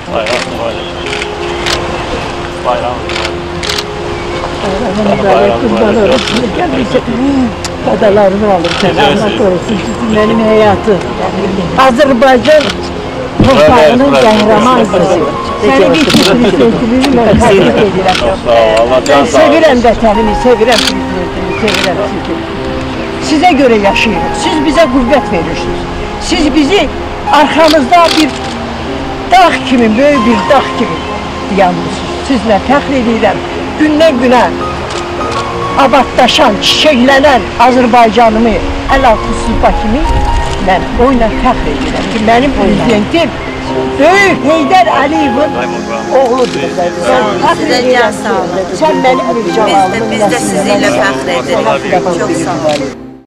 Bayram mübarək. Bayram mübarək. Bayram mübarək. Qadalarını alır səni, Allah korusun sizin mənim həyatı. Azərbaycan torpağının qəhrəman qızı. Səni bir kişisini mən təbrik edirəm. Mən sevirəm vətənimi, sevirəm prezidentimi, sevirəm sizi. Sizə görə yaşayırıq, siz bizə qüvvət verirsiniz. Siz bizi arxamızda bir dağ kimi, böyük bir dağ kimi dayanmışsınız. Sizlə fəxr edirəm, gündən günə abadlaşan, çiçəklənən Azərbaycanımı əl altı Bakımı mən oyla fəxr edirəm ki, mənim prezidentim Böyük Heydər Əliyevin oğludur. Sizə can sağ olun. Sən mənim bir cavalımın Biz də sizinlə fəxr edirik. Çox sağ olun.